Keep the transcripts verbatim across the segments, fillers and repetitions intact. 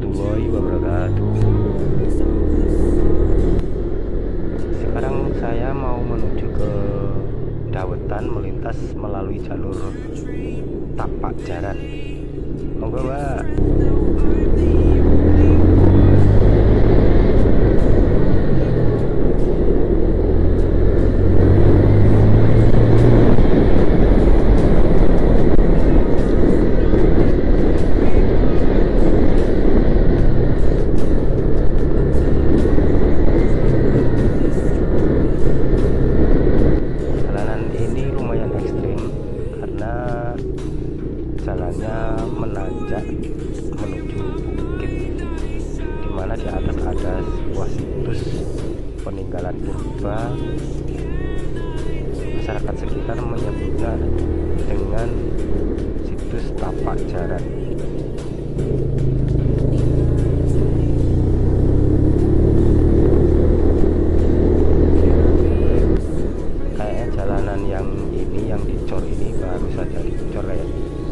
warahmatullahi wabarakatuh. Sekarang saya mau menuju ke Dawetan melintas melalui jalur Tapak Jaran. Monggo, Mbak. Jalannya menanjak menuju bukit, dimana di atas ada sebuah situs peninggalan purba. Masyarakat sekitar menyebutnya dengan situs Tapak Jaran. Kayaknya jalanan yang ini, yang dicor ini baru saja dicor ya.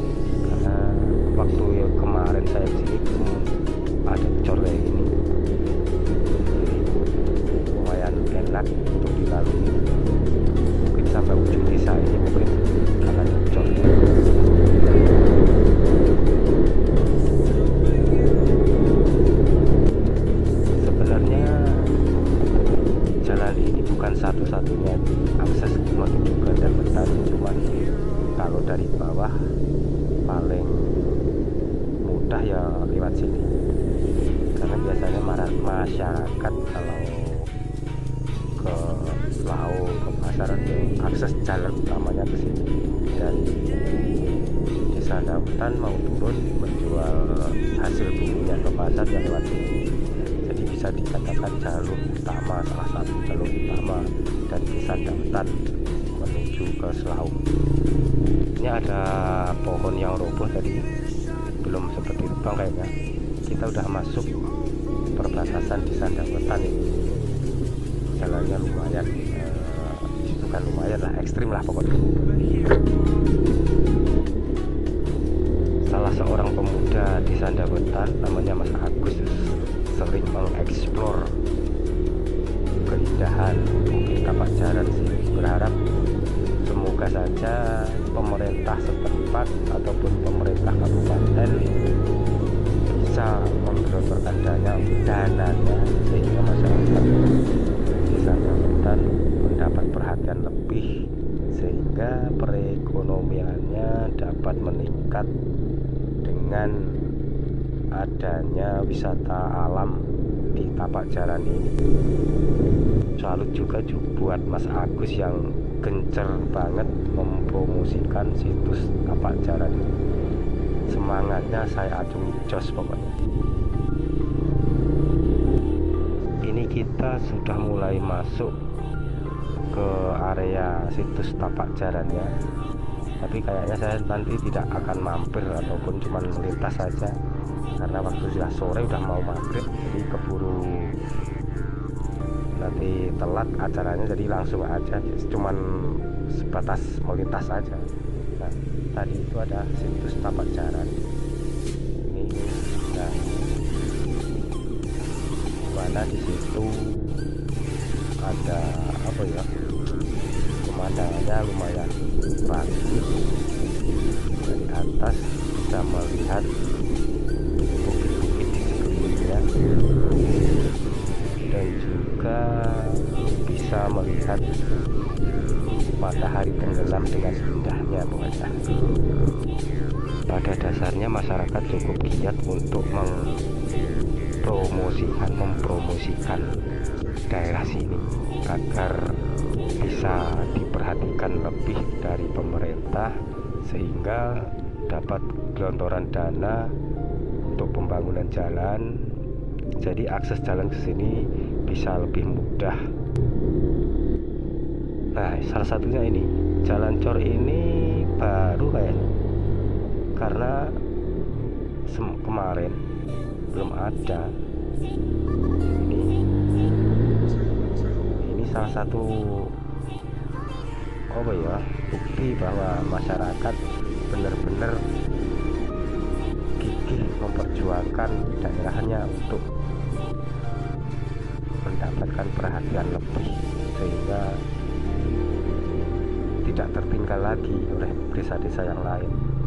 Waktu ya kemarin saya sini belum ada cor kayak gini, jadi lumayan enak untuk dilalui. Mungkin sampai ujung desa ini mungkin akan cor. Sebenarnya jalan ini bukan satu-satunya akses menuju ke Dawetan, cuman kalau dari bawah paling mudah ya lewat sini, karena biasanya masyarakat kalau ke laut ke pasar itu akses jalan utamanya ke sini. Dari desa Dawetan mau turun menjual hasil buminya ke pasar ya lewat sini. Jadi bisa dikatakan jalur utama, salah satu jalur utama dari desa Dawetan menuju ke Selaung. Ini ada pohon yang roboh tadi, belum sempat ditebang kayaknya. Kita udah masuk perbatasan desa Dawetan ini. Jalannya lumayan, eh, bukan lumayan lah, ekstrim lah pokoknya. Salah seorang pemuda di Dawetan namanya Mas Agus sering mengeksplor keindahan Bukit Tapak Jaran sih. Berharap semoga saja pemerintah setempat ataupun pemerintah kabupaten bisa menggelontorkan dana dananya sehingga masyarakat desa Dawetan mendapat perhatian lebih, sehingga perekonomiannya dapat meningkat dengan adanya wisata alam di Tapak Jaran ini. Salut juga buat Mas Agus yang gencer banget mempromosikan situs Tapak Jaran. Semangatnya saya acungi jos pokoknya. Ini kita sudah mulai masuk ke area situs Tapak Jaran ya, tapi kayaknya saya nanti tidak akan mampir ataupun cuma melintas saja, karena waktu sudah sore udah mau maghrib, jadi keburu nanti telat acaranya, jadi langsung aja cuman sebatas melintas saja. Nah, tadi itu ada situs Tapak Jaran ini, nah mana di situ ada apa ya, pemandangannya lumayan bagus. Dari atas bisa melihat bukit-bukit di sekelilingnya, dan juga bisa melihat matahari tenggelam dengan indahnya pokoknya. Pada dasarnya masyarakat cukup giat untuk mempromosikan mempromosikan daerah sini agar bisa diperhatikan lebih dari pemerintah, sehingga dapat gelontoran dana untuk pembangunan jalan. Jadi akses jalan ke sini bisa lebih mudah. Nah, salah satunya ini jalan cor ini baru kayaknya, karena kemarin belum ada. Ini ini salah satu apa ya, bukti bahwa masyarakat benar-benar gigih memperjuangkan daerahnya untuk mendapatkan perhatian lebih, sehingga tidak tertinggal lagi oleh desa-desa yang lain.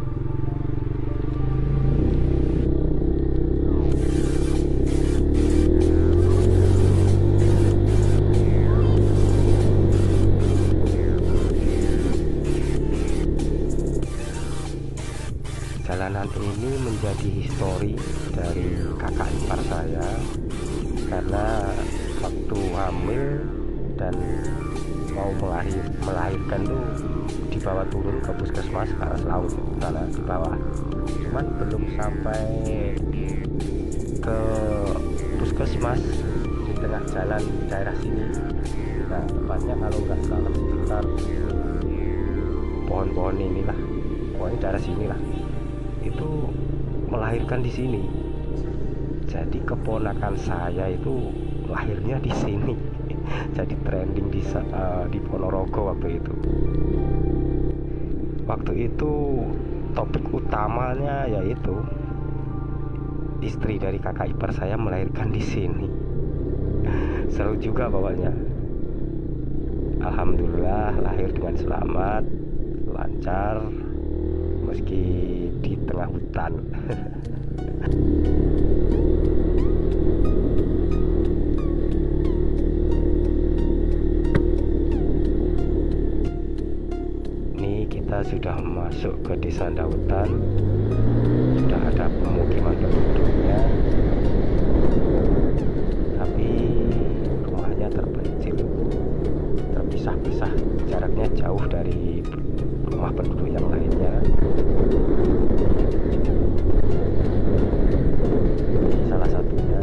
Jalanan ini menjadi histori dari kakak ipar saya, karena waktu hamil dan mau melahir, melahirkan tuh dibawa turun ke puskesmas ke atas laut sana di bawah, cuman belum sampai ke puskesmas di tengah jalan daerah sini. Nah, tepatnya kalau nggak salah sekitar pohon-pohon inilah, pokoknya daerah sini lah, itu melahirkan di sini. Jadi keponakan saya itu lahirnya di sini. Jadi trending di uh, di Ponorogo waktu itu. Waktu itu topik utamanya yaitu istri dari kakak ipar saya melahirkan di sini. Seru juga pokoknya. Alhamdulillah lahir dengan selamat, lancar, meski di tengah hutan. Ini kita sudah masuk ke desa Dautan, sudah ada pemukiman penduduknya, tapi rumahnya terpencil, terpisah-pisah, jaraknya jauh dari rumah penduduk yang lainnya. Salah satunya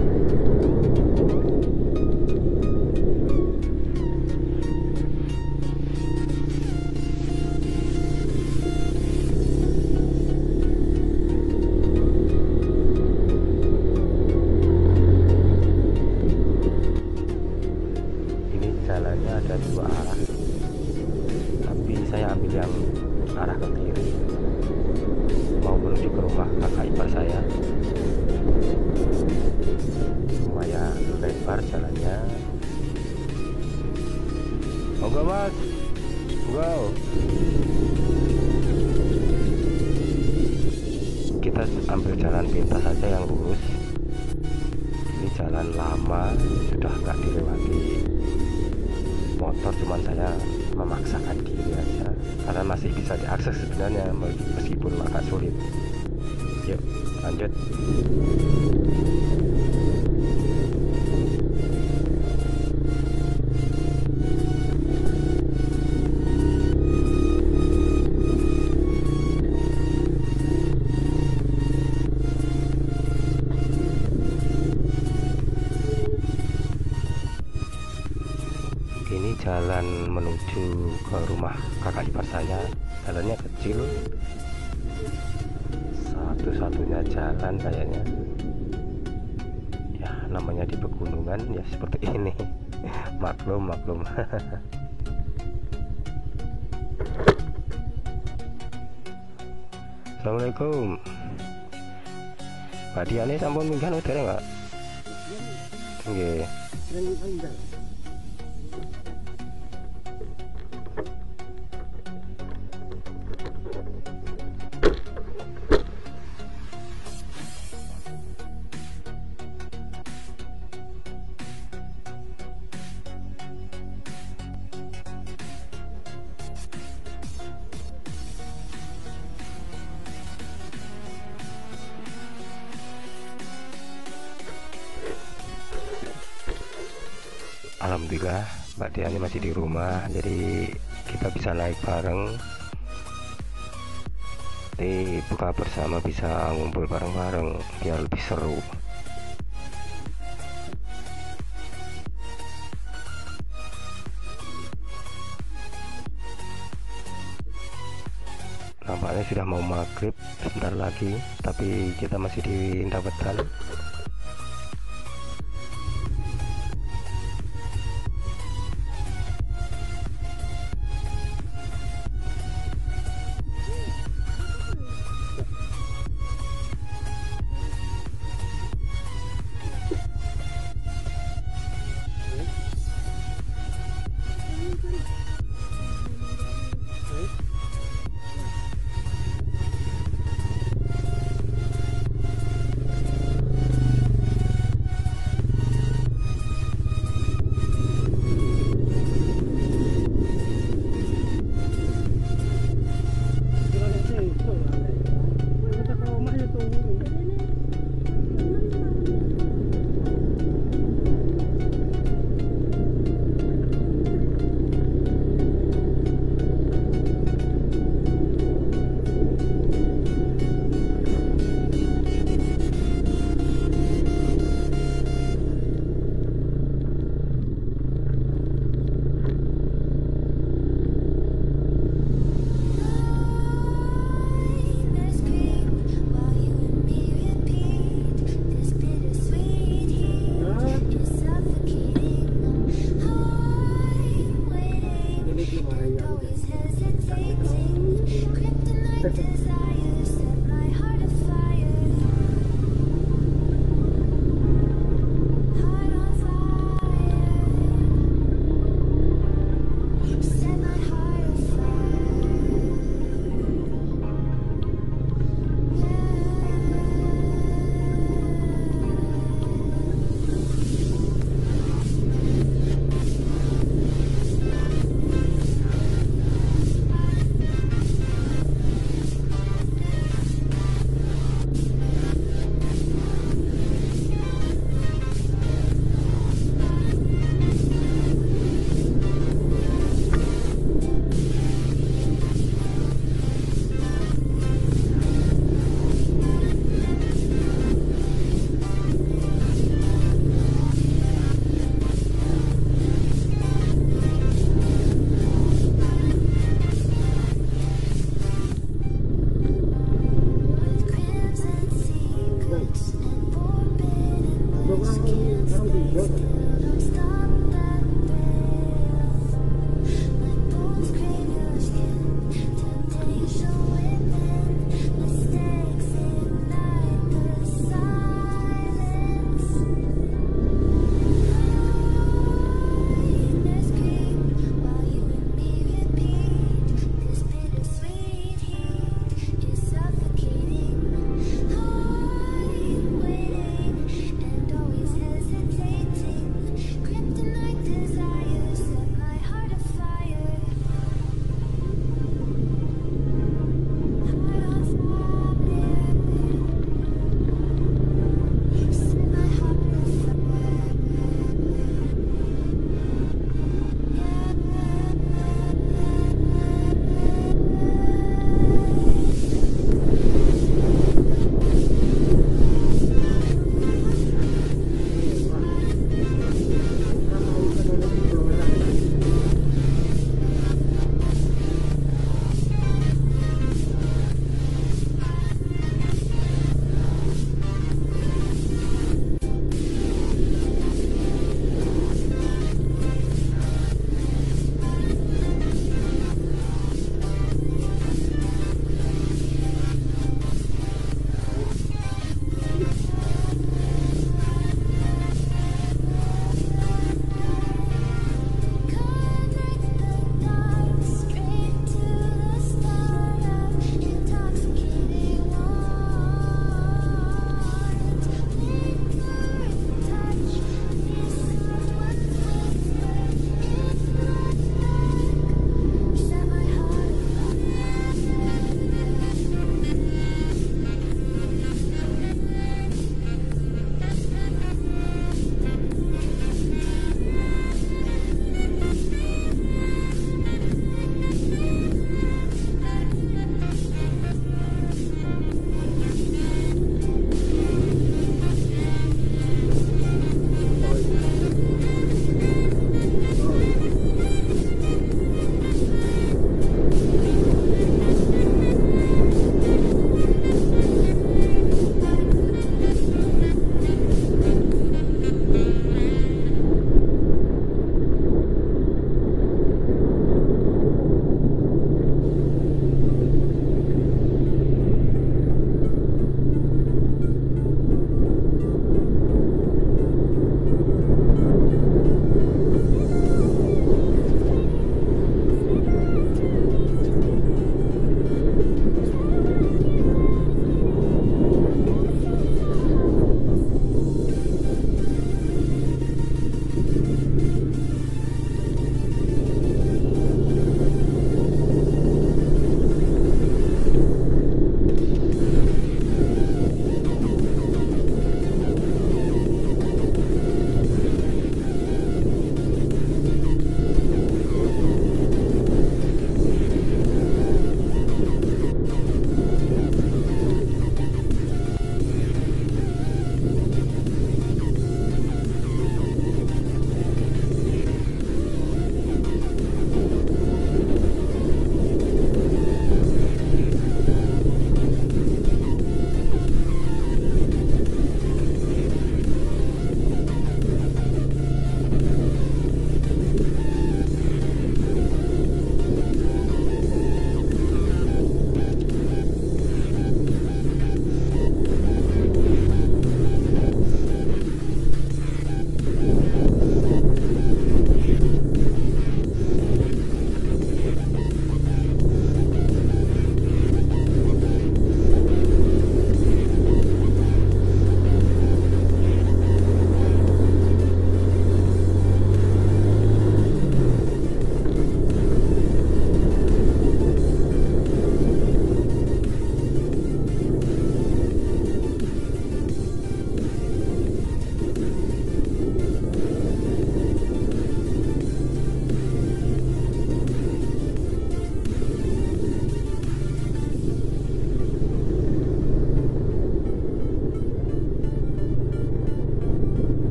ini jalannya ada dua arah, tapi saya ambil yang arah ke kiri, mau menuju ke rumah kakak ipar saya. Lumayan lebar jalannya. Oh enggak mas, wow. Kita ambil jalan pintas saja yang lurus. Ini jalan lama, sudah nggak dilewati motor, cuman saya memaksakan diri aja karena masih bisa diakses sebenarnya meskipun agak sulit. Yuk lanjut. Ini jalan menuju ke rumah kakak ipar saya. Jalannya kecil, satu-satunya jalan kayaknya. Ya namanya di pegunungan ya seperti ini. Maklum maklum. Assalamualaikum. Pak Diane sampun minggan udah enggak? Nggih. Alhamdulillah Mbak Diani masih di rumah, jadi kita bisa naik bareng. Nanti buka bersama, bisa ngumpul bareng-bareng biar lebih seru. Nampaknya sudah mau maghrib sebentar lagi, tapi kita masih di Ndawetan.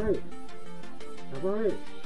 Apa, weh?